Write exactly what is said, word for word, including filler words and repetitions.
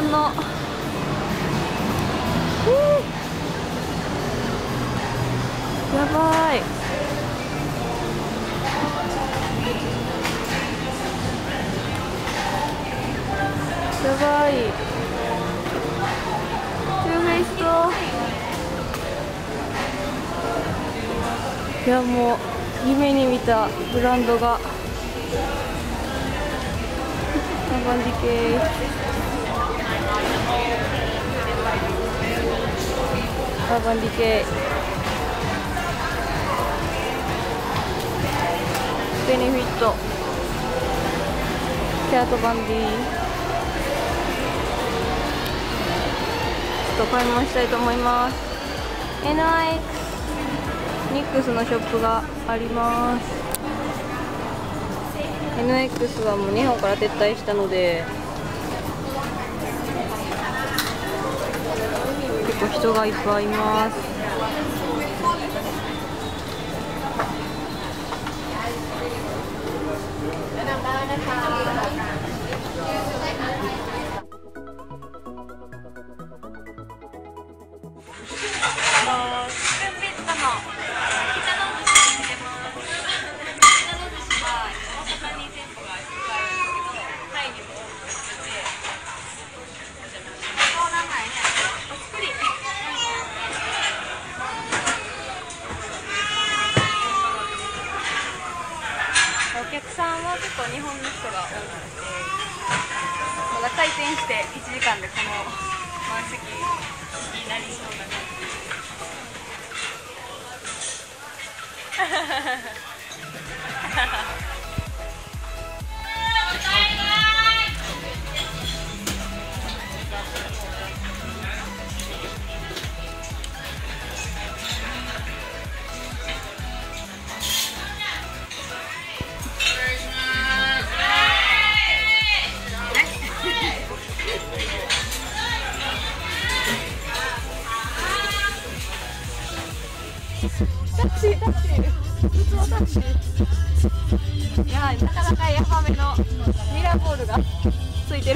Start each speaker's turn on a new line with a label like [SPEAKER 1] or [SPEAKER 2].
[SPEAKER 1] んのやばい。やばい。トゥーフェイスト。いやもう夢に見たブランドが。カバンディケイ。カバンディケイ。ベネフィット。キャートバンディ。ちょっと買い物したいと思います。エヌアイエックス ニックスのショップがあります。 エヌエックス はもう日本から撤退したので結構人がいっぱいいます。お客さんは結構日本の人が多くて、まだ開店していちじかんでこの満席になりそうな感じです。タクシー、タクシー、普通のタクシー。いや、なかなかヤバめのミラーボールがついてる。